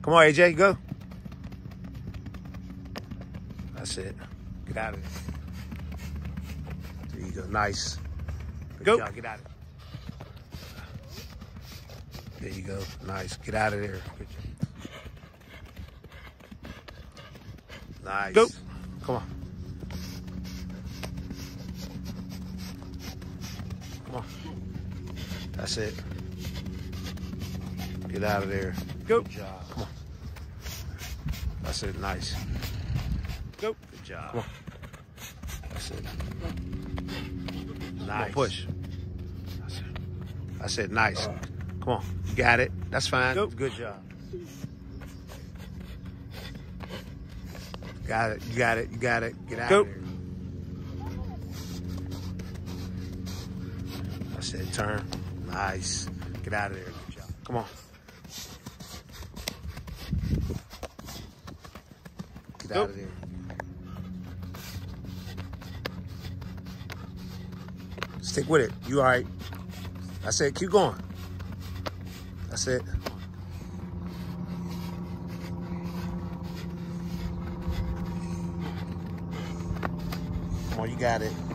Come on, AJ, go. That's it. Get out of there. There you go. Nice. Good Go. job. Get out of there. There you go. Nice. Get out of there. Good job. Nice. Go. Come on. Come on. That's it. Get out of there. Go. Good job. Come on. That's it. Nice. Go. Good job. Come on. That's it. Nice. Come on, push. That's it. Nice. Come on. You got it. That's fine. Go. Good job. Got it. You got it. You got it. Get out Go. of there. That's it. Turn. Nice. Get out of there. Good job. Come on. Get Go. out of there. Stick with it. You all right. That's it. Keep going. That's it. Come on, you got it.